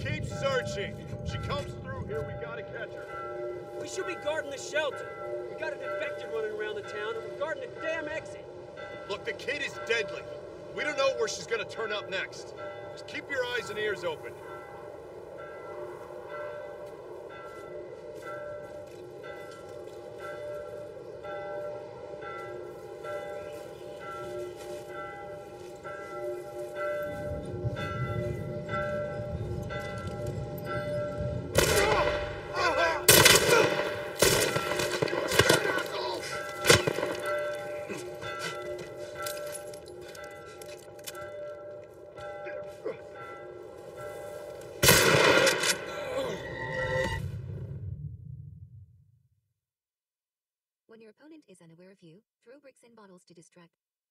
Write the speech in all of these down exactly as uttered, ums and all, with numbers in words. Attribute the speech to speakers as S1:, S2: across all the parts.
S1: Keep searching. If she comes through here, we gotta catch her.
S2: We should be guarding the shelter. We got an infected running around the town, and we're guarding the damn exit.
S1: Look, the kid is deadly. We don't know where she's gonna turn up next. Just keep your eyes and ears open.
S3: When your opponent is unaware of you, throw bricks and bottles to distract.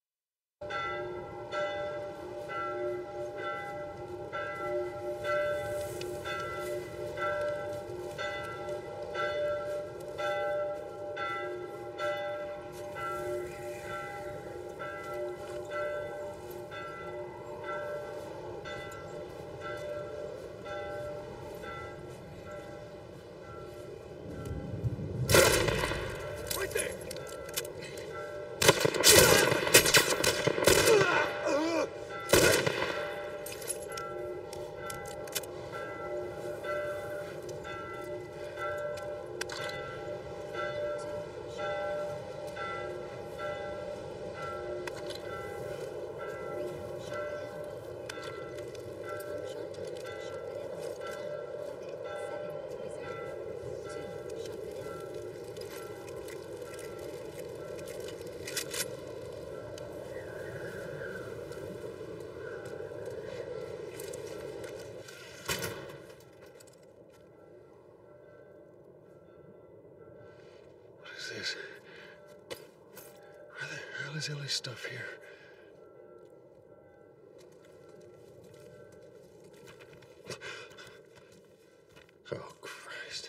S4: This? Where the hell is Ellie's stuff here? Oh, Christ.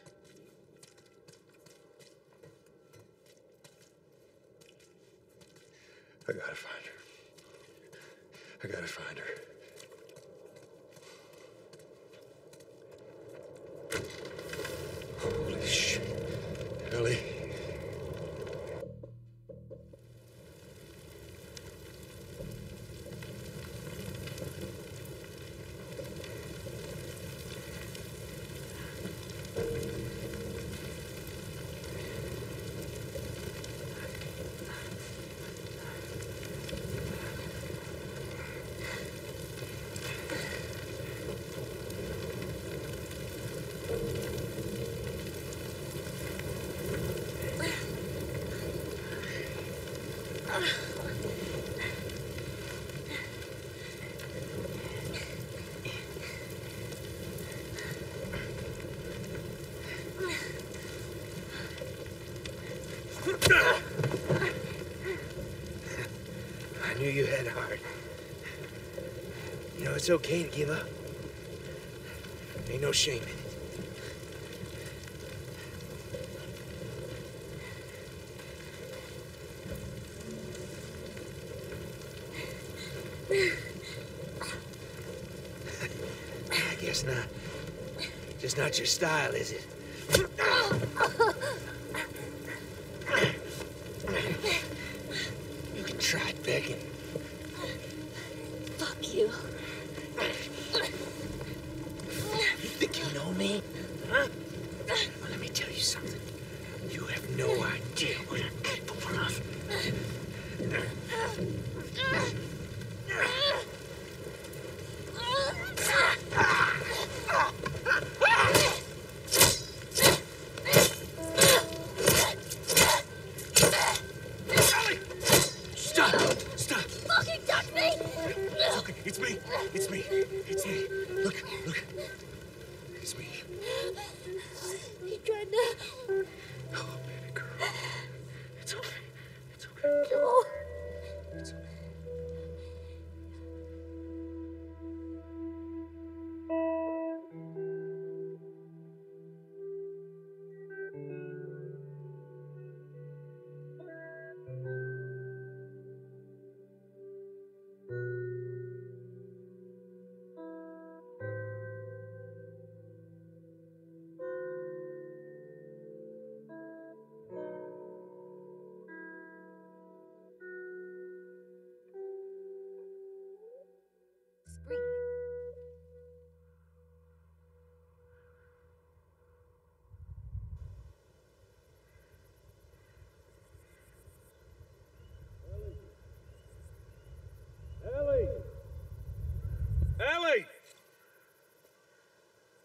S4: I gotta find her. I gotta find her. Holy shit. Ellie.
S5: I knew you had heart. You know, it's okay to give up. Ain't no shame in it. I guess not. Just not your style, is it? You can try begging.
S3: Fuck you.
S5: You think you know me? Huh? Well, let me tell you something. You have no idea what I'm capable of. Stop! Stop!
S3: Fucking touch me!
S5: It's okay. It's me. It's me. It's me. Look, look. It's me.
S3: He tried to...
S5: Oh, baby girl. It's okay. It's okay.
S3: No.
S5: It's okay.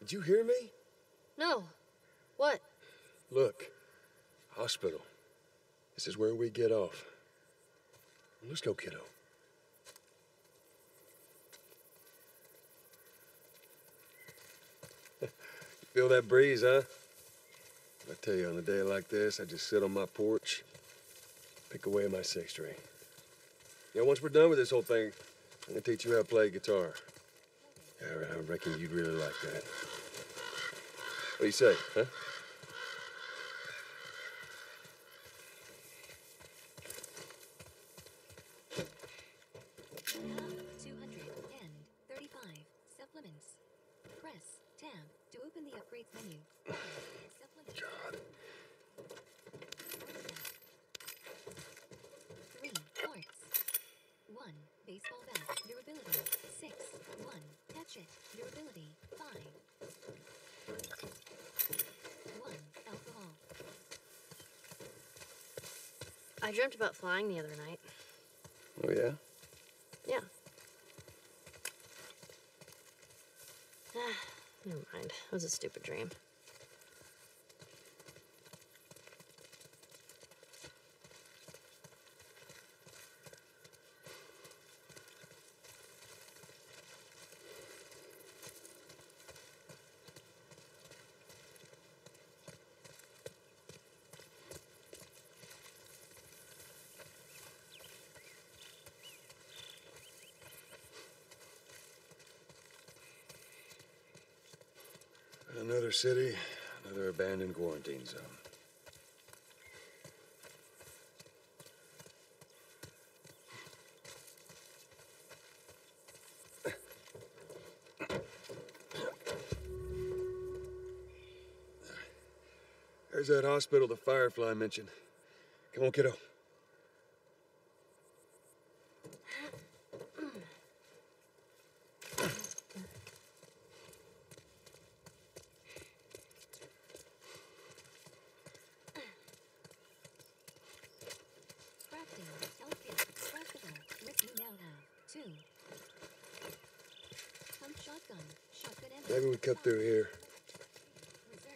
S4: Did you hear me?
S6: No. What?
S4: Look, hospital. This is where we get off. Let's go, kiddo. You feel that breeze, huh? I tell you, on a day like this, I just sit on my porch, pick away at my six string. Yeah, once we're done with this whole thing, I'm gonna teach you how to play guitar. Yeah, I reckon you'd really like that. What do you say, huh?
S3: two hundred and thirty-five supplements. Press tab to open the upgrades menu. Supplements.
S4: God.
S3: Three quarts. One baseball bat. Durability. Six. One hatchet. Durability. Five. One alcohol.
S6: I dreamt about flying the other night.
S4: Oh, yeah?
S6: Yeah. Ah, never mind. It was a stupid dream.
S4: Another city, another abandoned quarantine zone. There's that hospital the Firefly mentioned. Come on, kiddo.
S3: Crafting. Health kit. Craftable. Which you now have. Two. Pump shotgun. Shotgun ammo.
S4: Maybe we cut through here.
S3: Reserve.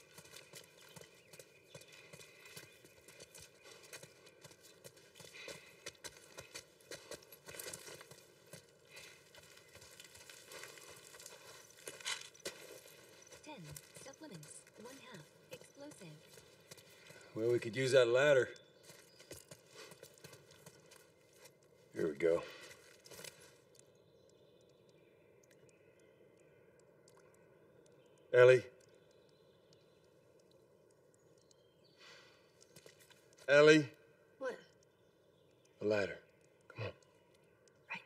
S3: Ten. Supplements. One half. Explosive.
S4: Well, we could use that ladder. Here we go. Ellie? Ellie?
S6: What?
S4: The ladder. Come on.
S6: Right.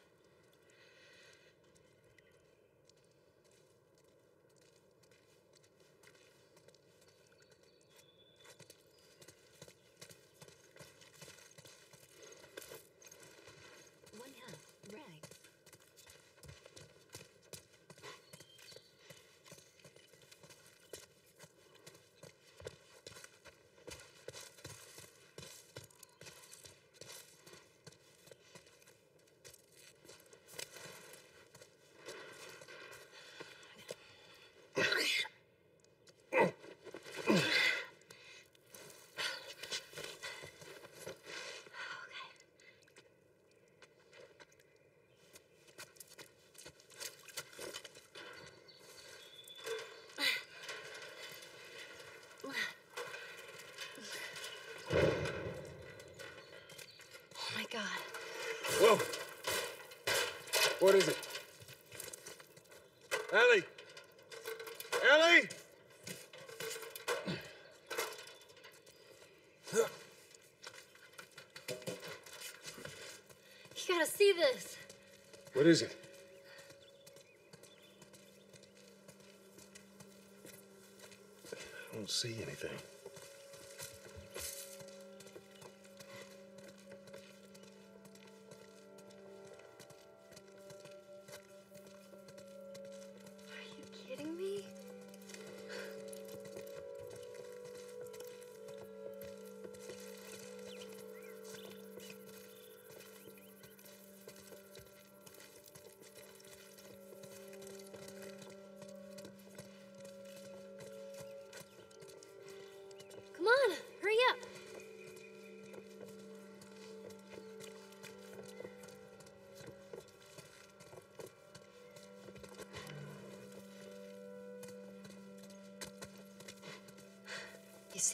S3: One half. Rag.
S6: Oh my god.
S4: Whoa! What is it? Ellie! Ellie!
S6: You gotta see this.
S4: What is it? I don't see anything.
S6: Are you kidding me?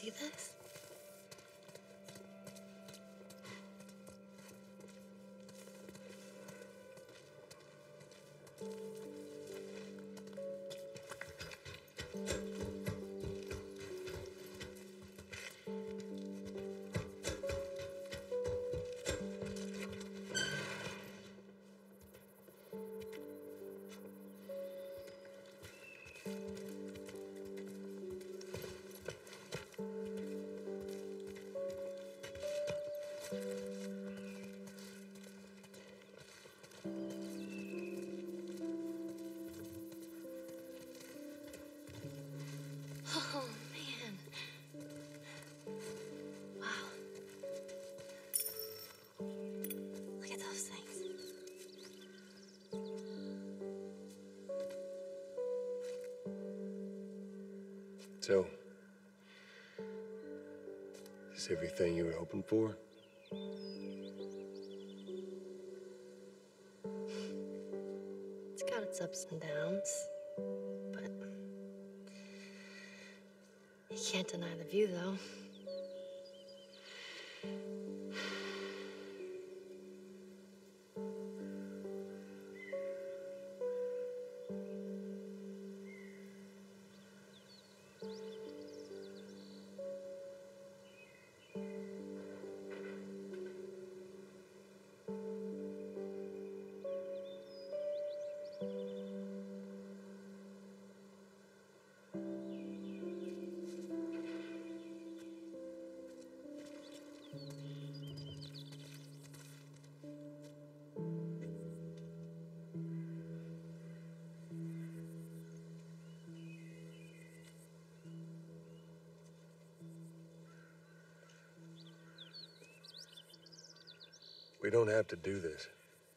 S6: see this? Oh, man. Wow. Look at those things.
S4: So, is this everything you were hoping for?
S6: It's got its ups and downs, but you can't deny the view, though.
S4: We don't have to do this.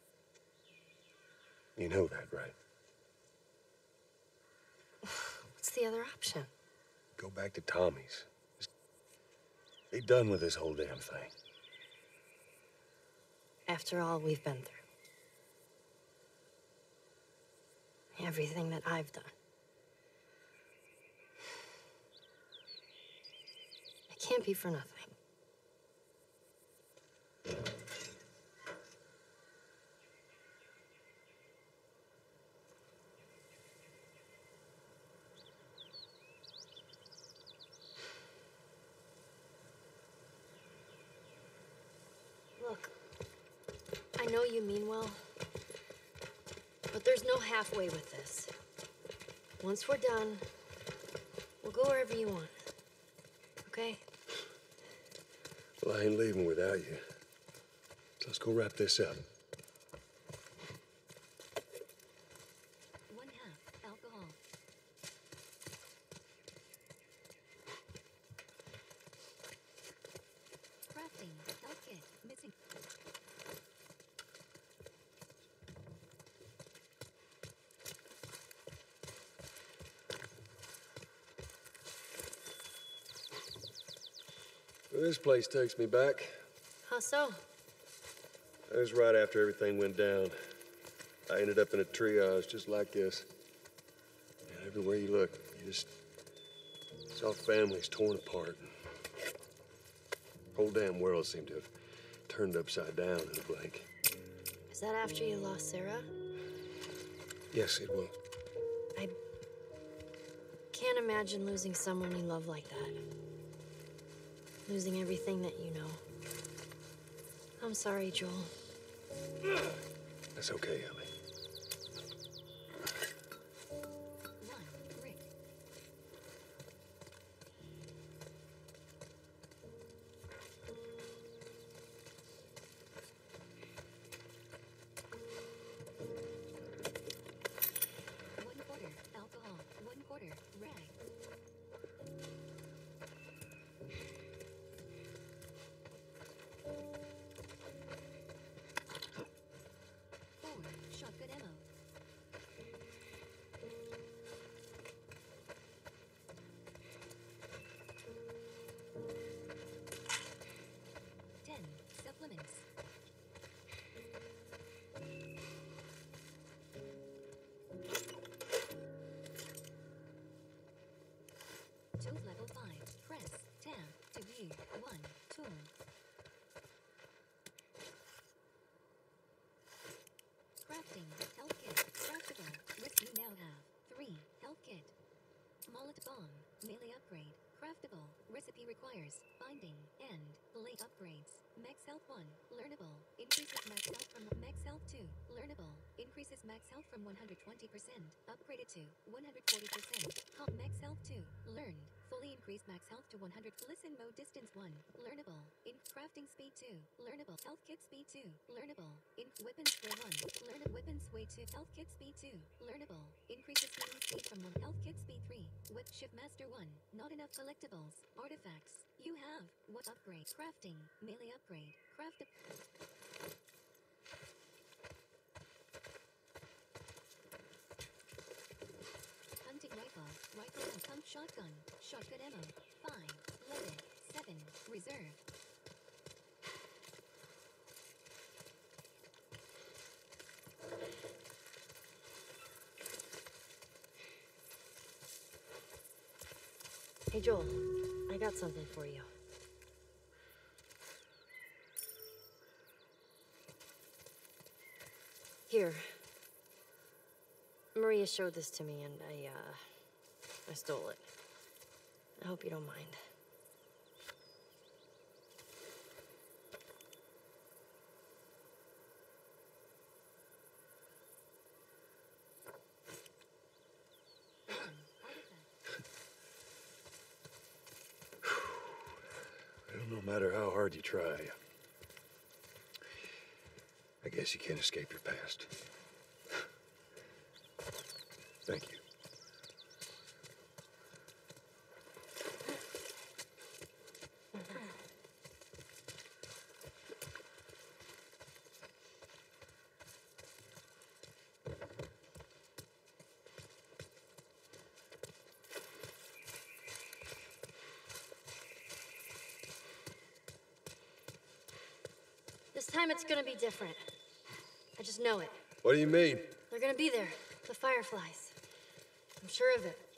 S4: You know that, right?
S6: What's the other option?
S4: Go back to Tommy's. Just be done with this whole damn thing.
S6: After all we've been through. Everything that I've done. It can't be for nothing. Look, I know you mean well, but there's no halfway with this. Once we're done, we'll go wherever you want, okay?
S4: Well, I ain't leaving without you. So let's go wrap this up.
S3: One half alcohol. Crafting. Health kit. Missing.
S4: Well, this place takes me back.
S6: How so?
S4: That was right after everything went down. I ended up in a triage just like this. And everywhere you look, you just saw families torn apart. Whole damn world seemed to have turned upside down in a blink.
S6: Is that after you lost Sarah?
S4: Yes, it will.
S6: I can't imagine losing someone you love like that. Losing everything that you know. I'm sorry, Joel.
S4: That's okay, Ellie.
S3: One. Rick. One quarter alcohol. One quarter rag. Four. Shot. Boom. Crafting. Health kit. Craftable. Risk you now have. three. Health kit. Molotov bomb. Melee upgrade. Craftable. Recipe requires binding and blade upgrades. Max health one. Learnable. Increases max health from max health two. Learnable. Increases max health from one hundred twenty percent. Upgraded to one hundred forty percent. Hot max health two. Learned. Fully increased max health to one hundred. Listen mode distance one. Learnable. In crafting speed two. Learnable. Health kit speed two. Learnable. In weapon sway one. Learn weapon sway two. Health kit speed two. Learnable. Increases healing speed from one. Health kit speed three. Whip shift master one. Not enough collectibles. Artifacts. You have. What upgrade? Crafting. Melee upgrade. Craft. Hunting rifle. Rifle and pump shotgun. Shotgun ammo. five. Loaded. seven. Reserve.
S6: Hey, Joel, I got something for you. Here. Maria showed this to me, and I, uh, I stole it. I hope you don't mind.
S4: Well, no matter how hard you try, I guess you can't escape your past. Thank you.
S6: This time it's gonna be different. I just know it.
S4: What do you mean?
S6: They're gonna be there. The Fireflies. I'm sure of it.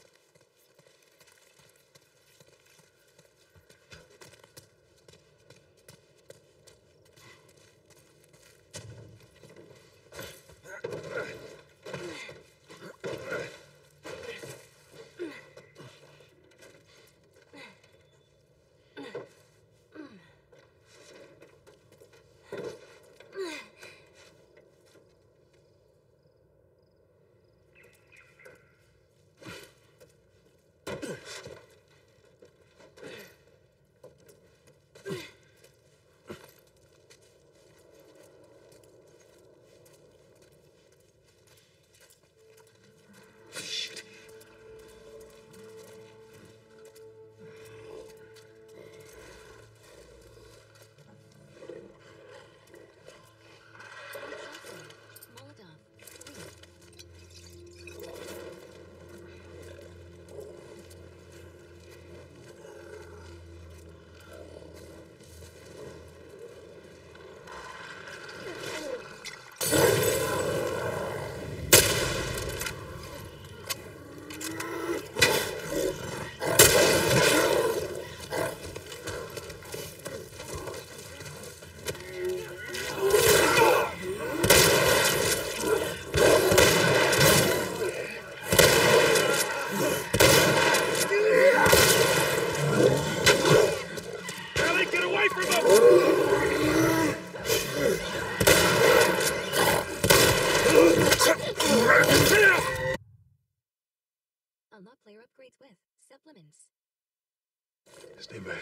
S3: Unlock player upgrades with supplements.
S4: Stay back.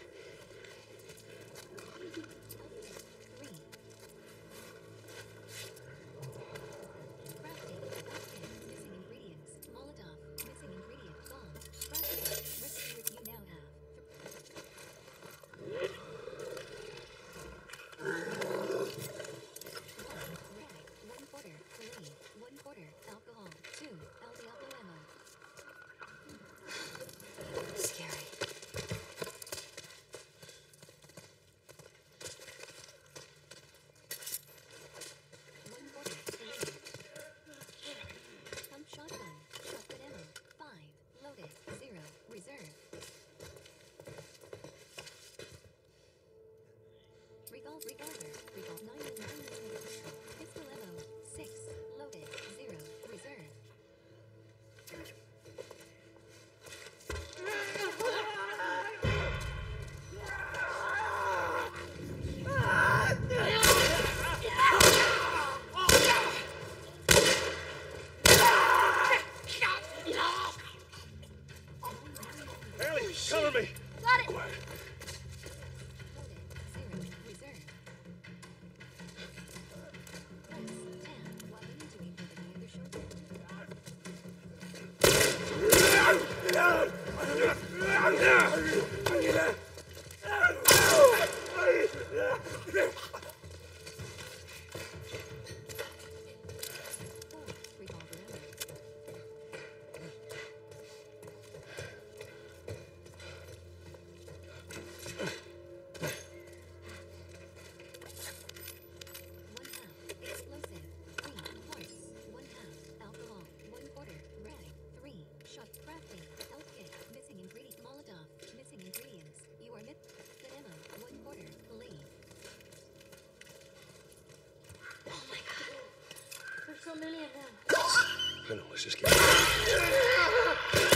S3: Three. Crafting. Upgrade. Missing ingredients. Molotov. Missing ingredient. Bomb. Crafting. Recipe you now have. One. Rag. One quarter. Filet. One quarter. Alcohol. Two. El Diablo ammo.
S6: Scary. many of them?
S4: I know, let's just keep going.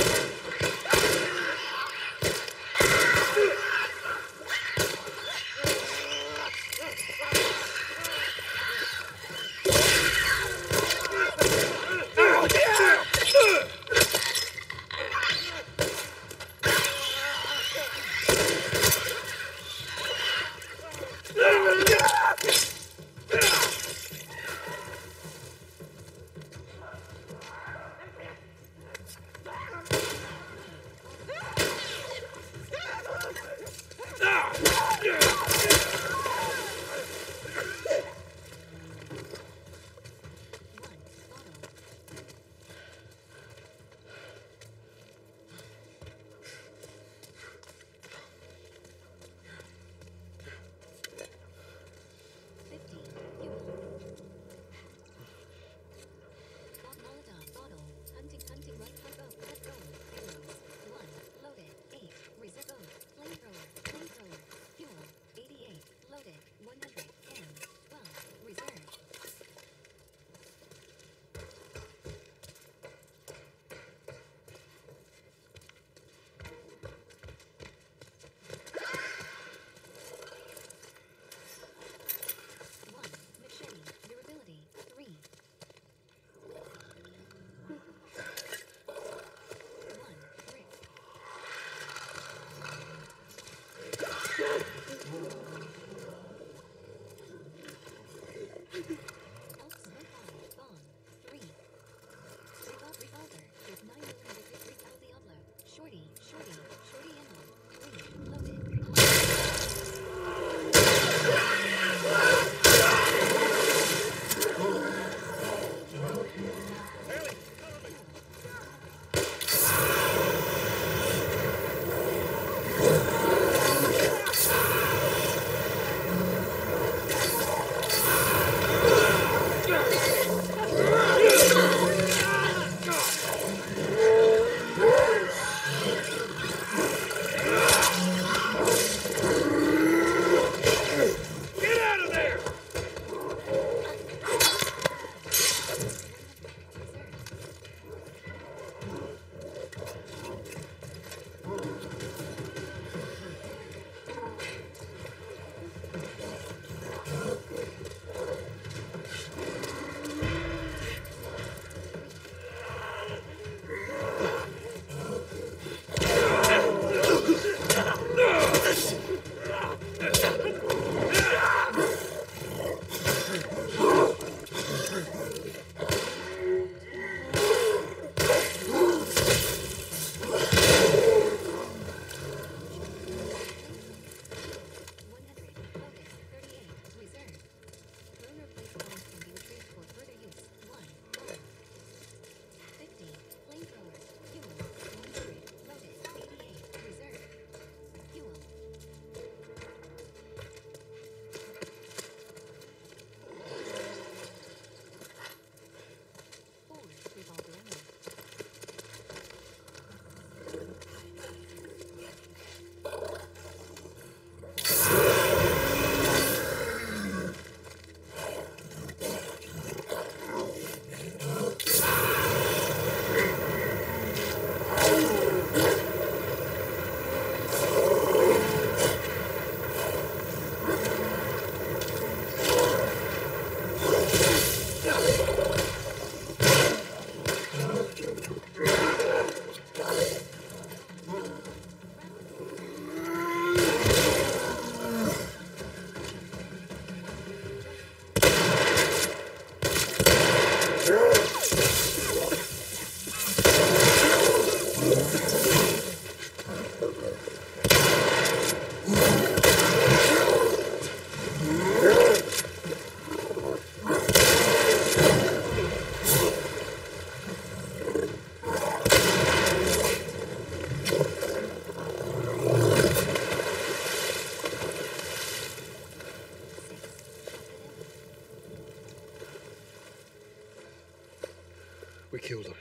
S4: We killed him.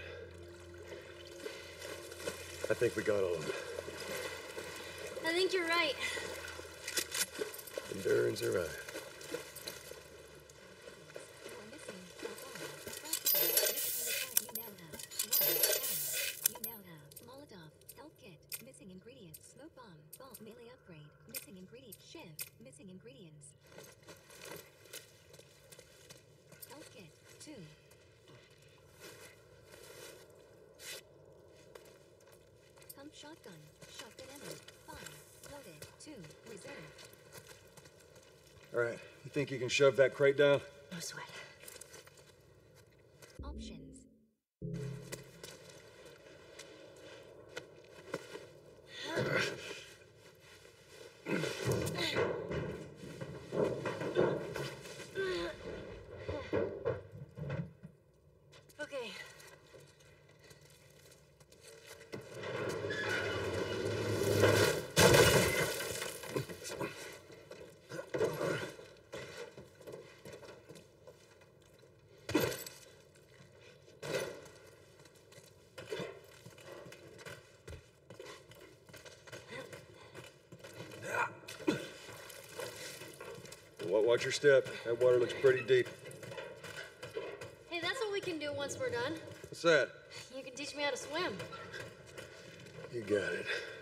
S4: I think we got all of them.
S6: I think you're right.
S4: Endure and survive.
S3: You are missing South Arm. Shiv. Missing ingredients. Health kit. Two. Pump shotgun. Shotgun ammo. Five. Loaded. Two. Reserve.
S4: All right, you think you can shove that crate down?
S6: No sweat.
S3: Options.
S6: Okay.
S4: Wa- Watch your step. That water looks pretty deep.
S6: Hey, that's what we can do once we're done.
S4: What's that?
S6: You can teach me how to swim.
S4: You got it.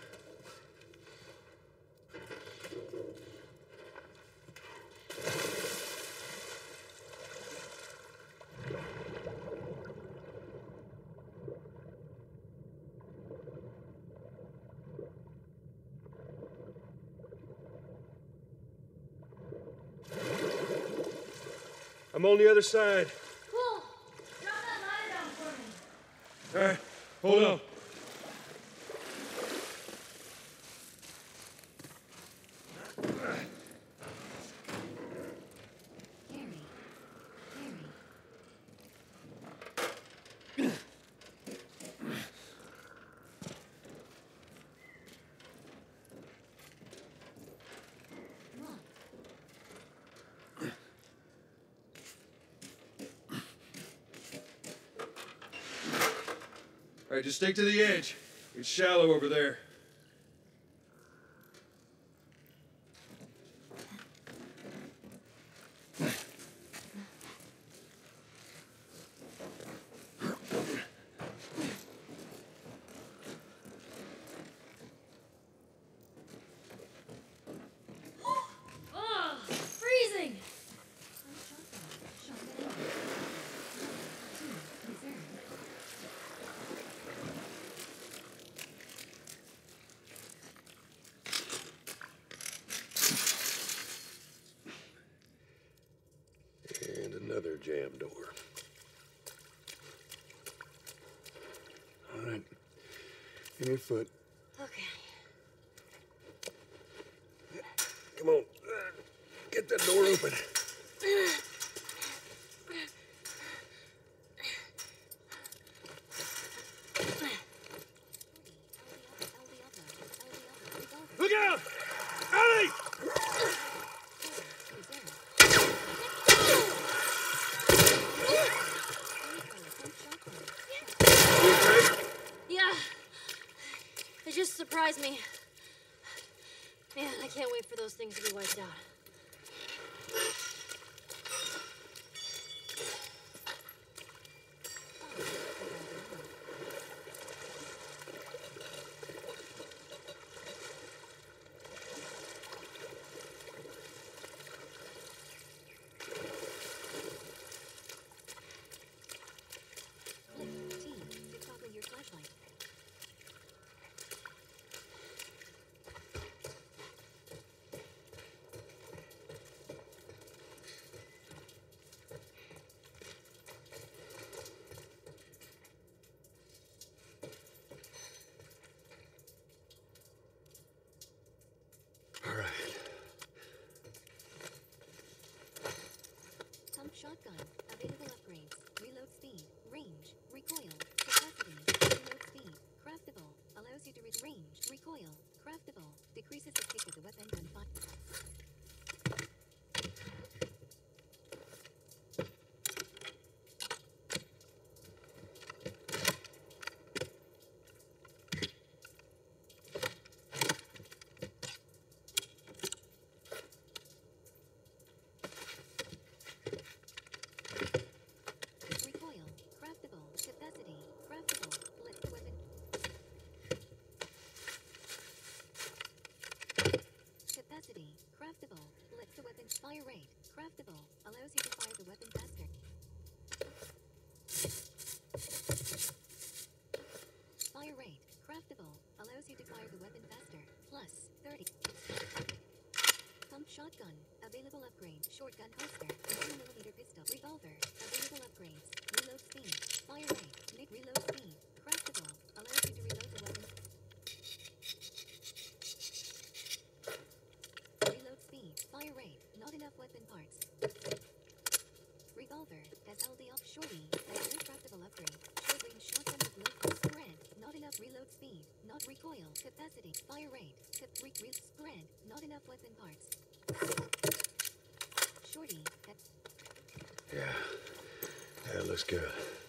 S4: I'm on the other side.
S6: Cool. Drop that ladder down for me.
S4: All right, hold on.
S3: Carry. Carry. Lock.
S4: All right, just stick to the edge. It's shallow over there.
S6: Oh, freezing.
S3: Shotgun. Shotgun ammo. Two. Reserve.
S4: And another jam door. All right. Give me your foot.
S6: Okay.
S4: Come on. Get that door open. Look out! Ellie! You okay?
S6: Yeah. It just surprised me. Man, I can't wait for those things to be wiped out.
S3: T to toggle your flashlight.
S4: All right.
S3: Pump shotgun. Available upgrades. Reload speed. Range. Recoil. Capacity. Reload speed. Craftable. Allows you to reach range. Recoil. Craftable. Decreases the kick of the weapon and fire. Recoil. Craftable. Capacity. Craftable. Let the weapon. Capacity. Shotgun. Available upgrade. Shotgun holster. nine millimeter pistol. Revolver. Available upgrades. Reload speed. Fire rate. Mid reload speed. Craftable. Allows you to reload the weapon. Reload speed. Fire rate. Not enough weapon parts. Revolver. Has L D off shorty. Has no craftable upgrade. Short range shotgun with low spread. Not enough reload speed. Not recoil. Capacity. Fire rate. Cap re re spread. Not enough weapon parts. Shorty. Has
S4: Yeah. Yeah, it looks good.